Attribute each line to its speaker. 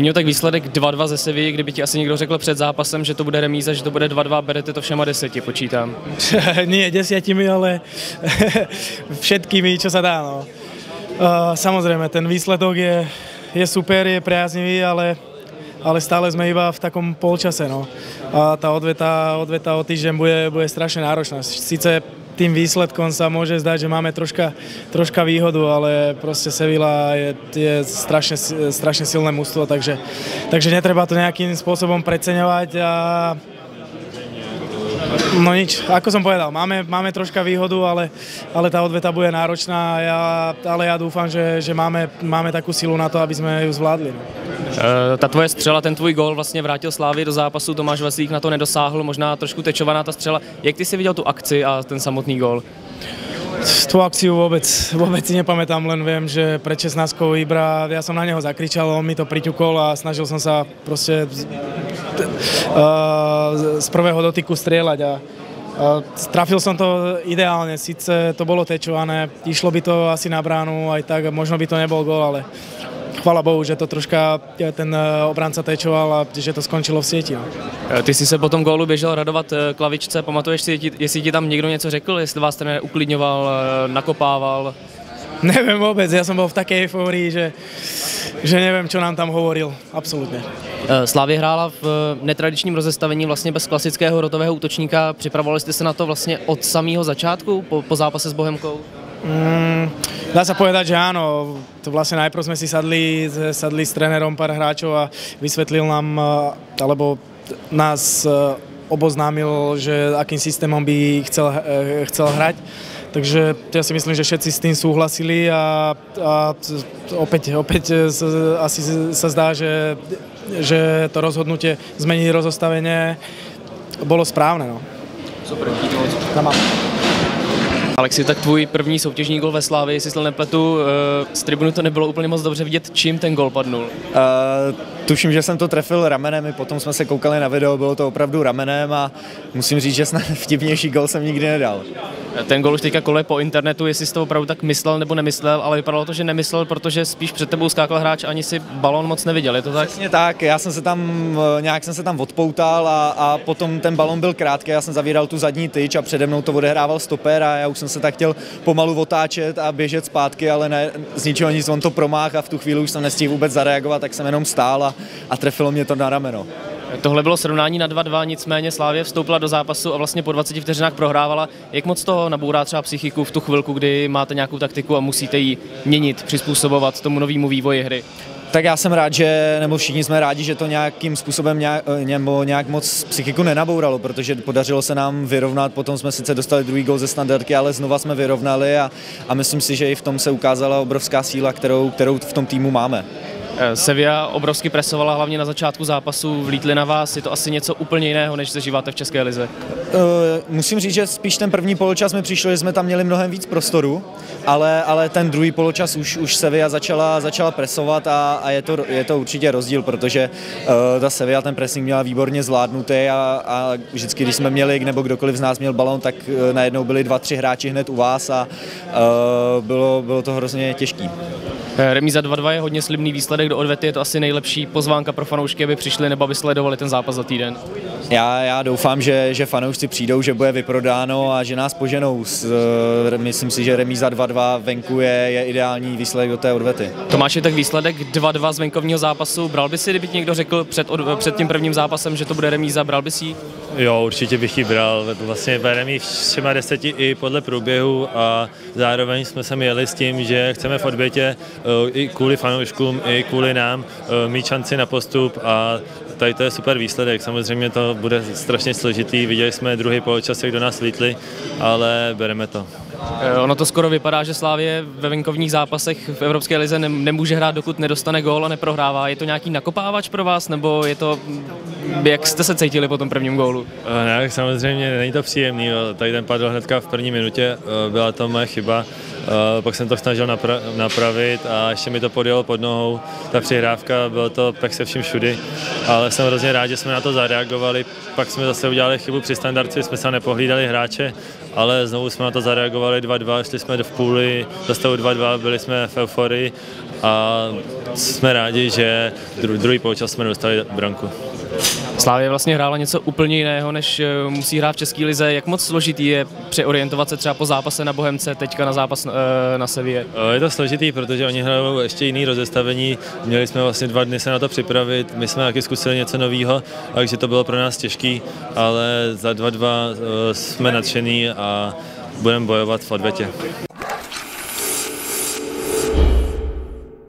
Speaker 1: Měl tak výsledek 2-2 ze Sevilly, kdyby ti asi někdo řekl před zápasem, že to bude remíza, že to bude 2-2, berete to všema 10, počítám.
Speaker 2: Nie 10, ale všetkými, čo sa dá. No. Samozrejme, ten výsledok je super, je priaznivý, ale stále sme iba v takom polčase. No. A tá odveta o týždeň bude strašne náročná. Sice tým výsledkom sa môže zdať, že máme troška výhodu, ale proste Sevilla je strašne silné mužstvo, takže netreba to nejakým spôsobom preceňovať a no nič, ako som povedal, máme troška výhodu, ale tá odveta bude náročná, ale ja dúfam, že máme takú silu na to, aby sme ju zvládli. No.
Speaker 1: Ta tvoje střela, ten tvůj gól vlastně vrátil Slávii do zápasu, Tomáš Vaslík na to nedosáhl, možná trošku tečovaná ta střela. Jak ty si viděl tu akci a ten samotný gól?
Speaker 2: Tú akciu vôbec si nepamätám, len viem, že pred 16-kou Ibra, ja som na neho zakričal, on mi to priťukol a snažil som sa proste z prvého dotyku strieľať a trafil som to ideálne, síce to bolo tečované, išlo by to asi na bránu aj tak, možno by to nebol gól, ale chvála Bohu, že to troška ten obránca tečoval a že to skončilo v sieti. No.
Speaker 1: Ty jsi se po tom gólu běžel radovat k lavičce, pamatuješ si, jestli ti tam někdo něco řekl, jestli vás trenér uklidňoval, nakopával?
Speaker 2: Neviem vôbec, ja som bol v takej eufórii, že neviem, čo nám tam hovoril, absolútne.
Speaker 1: Slavia hrála v netradičním rozestavení vlastně bez klasického rotového útočníka, připravovali jste se na to vlastně od samého začátku, po zápase s Bohemkou?
Speaker 2: Dá sa povedať, že áno. To vlastne najprv sme si sadli s trénerom pár hráčov a vysvetlil nám, alebo nás oboznámil, že akým systémom by chcel hrať. Takže ja si myslím, že všetci s tým súhlasili a opäť asi sa zdá, že to rozhodnutie zmeniť rozostavenie bolo správne. No.
Speaker 1: Super, díky moc. Alexi, tak tvůj první soutěžní gol ve Slávii, jestli se nepletu, z tribuny to nebylo úplně moc dobře vidět, čím ten gol padnul?
Speaker 3: Tuším, že jsem to trefil ramenem, potom jsme se koukali na video, bylo to opravdu ramenem a musím říct, že snad vtipnější gol jsem nikdy nedal.
Speaker 1: Ten gol už teďka koluje po internetu, jestli jsi to opravdu tak myslel nebo nemyslel, ale vypadalo to, že nemyslel, protože spíš před tebou skákal hráč, ani si balón moc neviděl, je to tak?
Speaker 3: Přesně tak, já jsem se tam odpoutal a potom ten balón byl krátký, já jsem zavíral tu zadní tyč a přede mnou to odehrával stoper a já už jsem se tak chtěl pomalu otáčet a běžet zpátky, ale ne, z ničeho nic on to promáh a v tu chvíli už jsem nestihl vůbec zareagovat, tak jsem jenom stál a trefilo mě to na rameno.
Speaker 1: Tohle bylo srovnání na 2-2, nicméně Slavia vstoupila do zápasu a vlastně po 20 vteřinách prohrávala. Jak moc to nabourá třeba psychiku v tu chvilku, kdy máte nějakou taktiku a musíte ji měnit, přizpůsobovat tomu novému vývoji hry?
Speaker 3: Tak já jsem rád, nebo všichni jsme rádi, že to nějakým způsobem nějak moc psychiku nenabouralo, protože podařilo se nám vyrovnat, potom jsme sice dostali druhý gól ze standardky, ale znova jsme vyrovnali a myslím si, že i v tom se ukázala obrovská síla, kterou v tom týmu máme.
Speaker 1: Sevilla obrovsky presovala hlavně na začátku zápasu, vlítli na vás, je to asi něco úplně jiného, než zažíváte v České lize?
Speaker 3: Musím říct, že spíš ten první poločas mi přišlo, že jsme tam měli mnohem víc prostoru, ale ten druhý poločas už Sevilla začala presovat a je to určitě rozdíl, protože ta Sevilla ten pressing měla výborně zvládnutý a vždycky, když jsme měli, nebo kdokoliv z nás měl balón, tak najednou byli 2-3 hráči hned u vás a bylo to hrozně těžký.
Speaker 1: Remíza 2-2 je hodně slibný výsledek, do odvety je to asi nejlepší pozvánka pro fanoušky, aby přišli nebo aby sledovali ten zápas za týden.
Speaker 3: Já doufám, že fanoušci přijdou, že bude vyprodáno a že nás poženou. Myslím si, že remíza 2-2 venku je ideální výsledek do té odvety.
Speaker 1: Tomáši, tak výsledek 2-2 z venkovního zápasu, bral by si, kdyby ti někdo řekl před tím prvním zápasem, že to bude remíza, bral by si ji?
Speaker 4: Jo, určitě bych ji bral. Vlastně bereme ji všema 10 i podle průběhu a zároveň jsme sem jeli s tím, že chceme v odbětě i kvůli fanouškům, i kvůli nám mít šanci na postup a tady to je super výsledek. Samozřejmě to bude strašně složitý, viděli jsme druhý poločas, jak do nás lítli, ale bereme to.
Speaker 1: Ono to skoro vypadá, že Slavie ve venkovních zápasech v Evropské lize nemůže hrát, dokud nedostane gól a neprohrává. Je to nějaký nakopávač pro vás, nebo je to, jak jste se cítili po tom prvním gólu?
Speaker 4: Ne, samozřejmě není to příjemný, tady ten padl hnedka v první minutě, byla to moje chyba. Pak jsem to snažil napravit a ještě mi to podjelo pod nohou. Ta přihrávka, bylo to pek se vším všudy, ale jsem hrozně rád, že jsme na to zareagovali. Pak jsme zase udělali chybu při standardce, jsme se nepohlídali hráče, ale znovu jsme na to zareagovali 2-2, šli jsme do půly, do stavu 2-2, byli jsme v euforii a jsme rádi, že druhý poločas jsme dostali branku.
Speaker 1: Slávě vlastně hrála něco úplně jiného, než musí hrát v české lize. Jak moc složitý je přeorientovat se třeba po zápase na Bohemce, teďka na zápas na Sevilla?
Speaker 4: Je to složitý, protože oni hrajou ještě jiný rozestavení. Měli jsme vlastně 2 dny se na to připravit, my jsme taky zkusili něco nového, takže to bylo pro nás těžký, ale za 2-2 jsme nadšení a budeme bojovat v odvetě.